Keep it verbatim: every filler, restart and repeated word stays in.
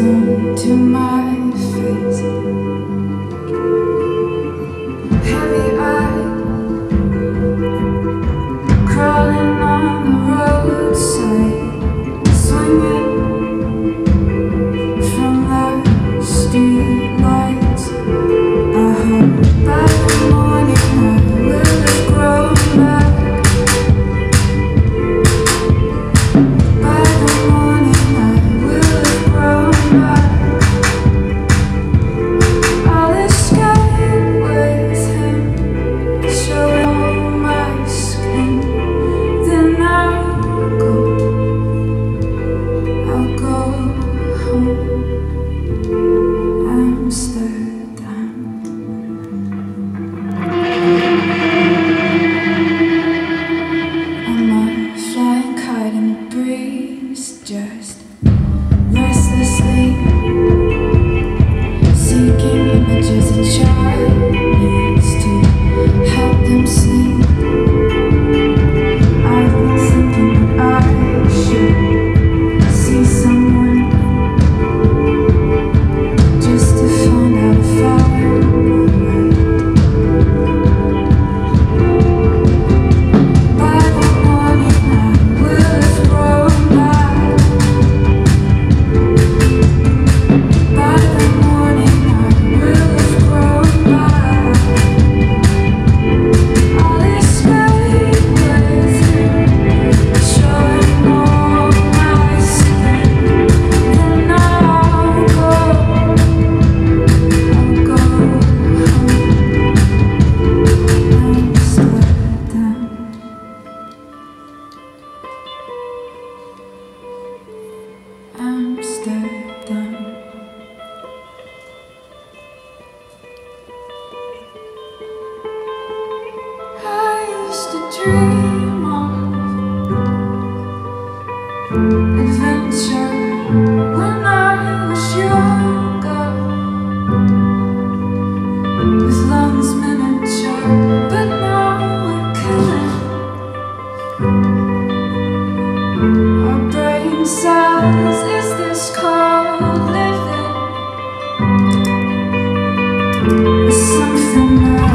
turn to my face, heavy eyed, crawling on the roadside, swinging from the street lights. I hope by the morning I will have grown back. By the morning I will have grown back. I'll escape with him, showing all my skin. Then I'll go, I'll go home, Amsterdam. I'm a flying kite in the breeze, just restlessly seeking images a child needs to help them sleep. I've been thinking that I should see someone just to find out if I'm alright. By the morning I will have grown back. By the morning I will have grown back. I'll escape with him, showing all my skin. Then I'll go, I'll go home, Amsterdam. Amsterdam. I used to dream of adventure when I was younger, with lungs miniature, but now we're killing our brain cells. Is this called living? Or something else?